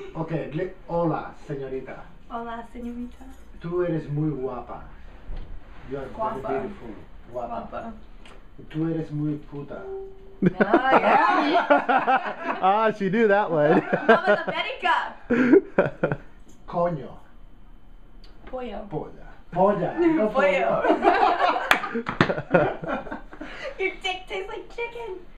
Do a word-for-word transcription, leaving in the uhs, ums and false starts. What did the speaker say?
Ok, le- hola, señorita. Hola, señorita. Tú eres muy guapa. You are Guapa. very beautiful. Guapa. Guapa. Tú eres muy puta. Ah, yeah. Ah, she knew that one. Vamos América. Coño. Pollo. Polla. Polla. No Pollo. pollo. Your dick tastes like chicken.